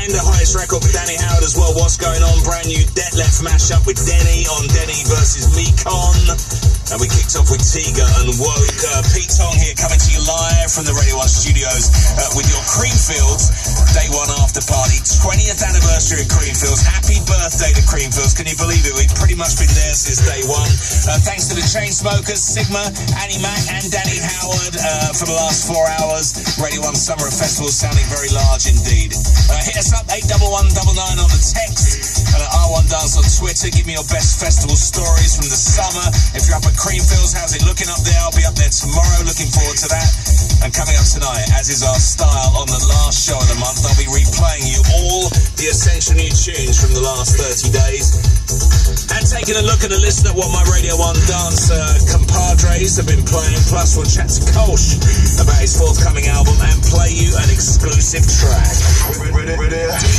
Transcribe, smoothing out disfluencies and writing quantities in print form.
weekend, the highest record for Danny Howard as well. What's going on? Brand new Detlef mashup with Denny on Denny versus Mekon. And we kicked off with Tiga and Woke. Pete Tong here coming to you live from the Radio 1 studios with your Creamfields Day 1 after party. 20th anniversary of Creamfields. Happy birthday to Creamfields. Can you believe it? We've pretty much been there since day one. Thanks to the Chainsmokers, Sigma, Annie Mac and Danny Howard for the last 4 hours. Radio 1 Summer Festival sounding very large indeed. Hit us up, 81199 on the text. R1 Dance on Twitter. Give me your best festival stories from the summer. If you're up at Creamfields, how's it looking up there? I'll be up there tomorrow. Looking forward to that. And coming up tonight, as is our style on the last show of the month, I'll be replaying you all the essential new tunes from the last 30 days. And taking a look and a listen at what my Radio 1 Dance compadres have been playing. Plus, we'll chat to Kolsch about his forthcoming album and play you an exclusive track. Ready?